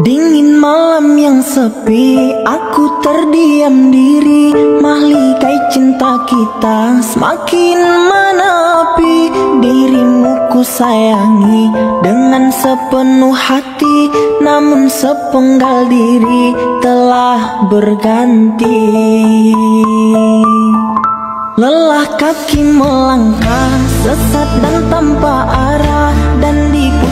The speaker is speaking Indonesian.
Dingin malam yang sepi, aku terdiam diri. Mahligai cinta kita semakin menepi. Dirimu ku sayangi dengan sepenuh hati, namun sepenggal diri telah berganti. Lelah kaki melangkah, sesat dan tanpa arah, dan di